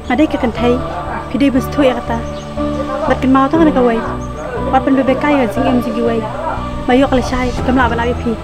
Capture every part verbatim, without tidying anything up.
ada kekan thai pide bus thu ya kata bat kan mau tang na ka wai wat pen be kai ga sing em sing wai bayok le shai kamla bana bi phi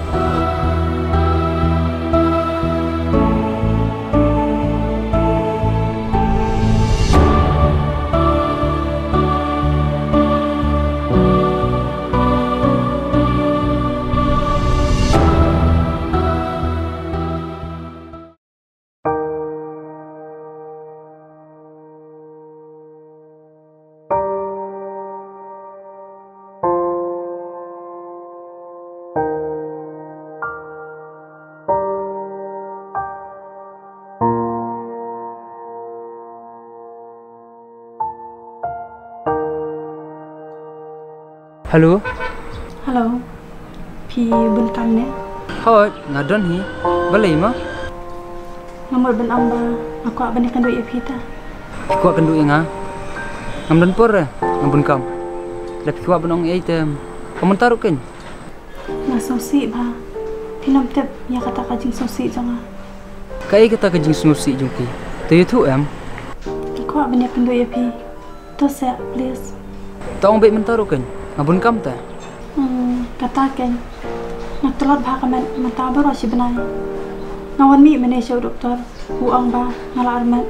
Halo. Halo. Pi bun kam ne. Hoi, ngadon hi. Balai ma? Nomor ben amba aku ak bani kandu pi ta. Aku ak kandu inga. Ngamdan por ngambun kam. Lep ku benong ei tem. Komentar ken. Na sosi ba. Pinam tep ya kata kajing sosi janga. Kai kata kajing sosi jungki. Tu tu em. Aku ak bani kandu pi. To se please. Tong be mentar ken. Ngabun kam ta? Hmm, kata ken. Nak telot bah kamen mata baro si benai. Ngawan mi mene show doktor. U ang ba ngala armat.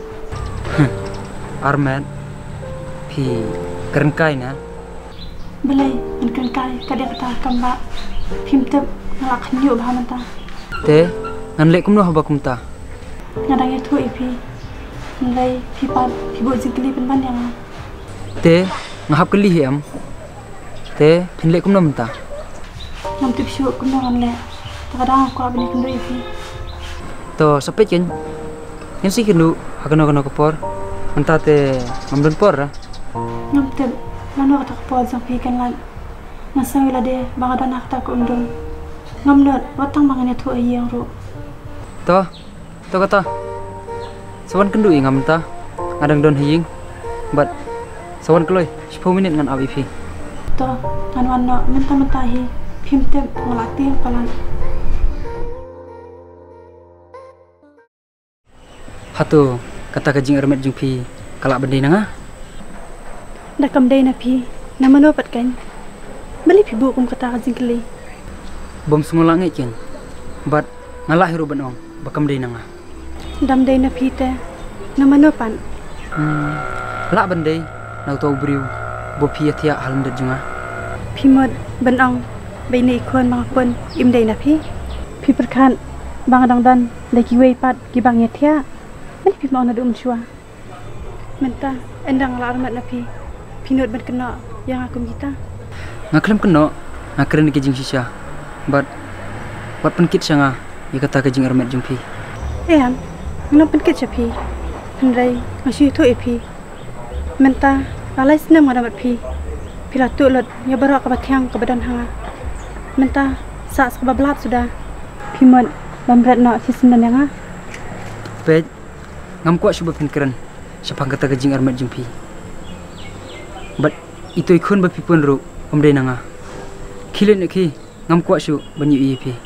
Armat. Pi keren kai na. Belai an keren kai kada kata kam ba. Pim tep ngala khnyu bah mata. Te ngan lek kum no ba kum ta. Ngadang ya thu ipi. Ngai pi pat pi bo jingli pen ban yang. Te ngahap keli hem. Te pinlek kum nom ta. Nam tip shu kum nang le. Takadang aku abni kundu ipi. To sapet ken. Yen si kendu hakano kono kopor. Menta te ngamdon por ra. Nam tip lano kata kopor jang pi kan lan. Nasang wila de bangadan hakta ko undon. Ngamdon watang mangane thu ayang ro. To to kata. Sawan kendu i ngamta. Ngadang don hiying. But sawan kloy sepuluh minit ngan abipi. To anwan no menta-menta hi pim tep ngalati kalan. Hatu kata kajing ermet jung pi kalak bendai nanga. Dah kam dai na pi namano pat kan. Bali pi bu kum kata kajing kali. Bom sungula ngai ken. But ngalah hiru benong bakam dai nanga. Dam dai na pi te namano pan. Hmm. Lak bendai nau tau briu. Bo pi atia halam de junga. Pi mod benong bai ni kon bang kon im dai na pi. Pi perkan bang dang dan dai ki wei pat ki bang yatia. Bali pi mau na dum chua. Menta endang la armat na pi. Pinot ban kena yang aku kita. Ngaklem kena ngakren ke jing sisa. But wat penkit sanga ya kata ke jing ermet jung pi. Eam, ngam penkit cha pi. Handai ngasih tu epi. Menta alai senam ngadamat pi. Pila tu lot ya barak ke batiang ke badan hanga. Menta sa sekabablat sudah. Pimon bambrat no si sendan yang ah. Pej ngam kuat cuba pikiran siapa kata ke jing ermet jung pi. But itu ikun ba pipun ru omdai nanga. Kilen ki ngam kuat su banyu i pi.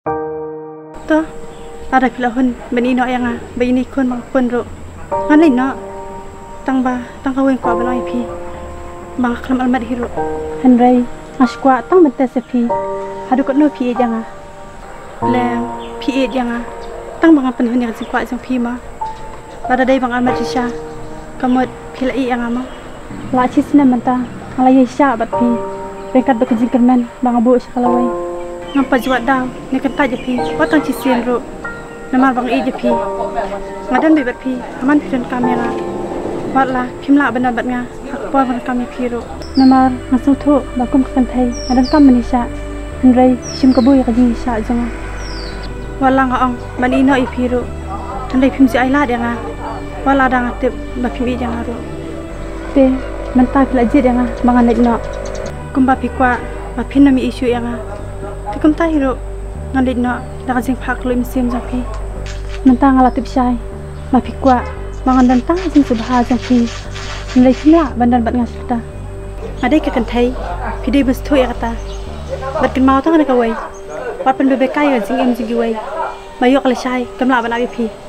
To ada pila hun bani no yang ah bai ni kun bang pun ru. Ngan lain no tang ba tang kaweng kwa balai pi. Bang klam almat hiru. Handai askwa tang bente sepi. Hadu kat no pi janga. Le pi janga. Tang bang pen hun yang sikwa jang pi ma. Lada dai bang almat sisa. Kamot pila i yang ama. La chi sina menta alai sya bat pi. Bekat bekejing kermen bang abu sekalawai. Ngapa juat daw ne kata je pi. Watang chi sien ru. Namar bang i je pi. Ngadan be bat pi. Aman pi kamera. Watlah pimla benar bat nga akpor ban kami piro namar ngasau thu bakum kan thai adan kam manisha handrai sim kabu ya kaji sa janga wala nga ong mani no i piro handai pim si aila de nga wala dang atip ba pim i janga ro te menta pila je de nga mangan lek no kumba pikwa ba pinami isu ya nga te kum ta hiro ngalek no da kajing phak lo sim japi menta ngalatip sai ba pikwa mangan dan tang sing subha jang pi nilai pila bandan bat ngaslta adai ke kan thai pide bus thu ya kata bat kan mau tang na ka wai wat pen be be kai jing em jing wai bayok le sai kamla bana bi pi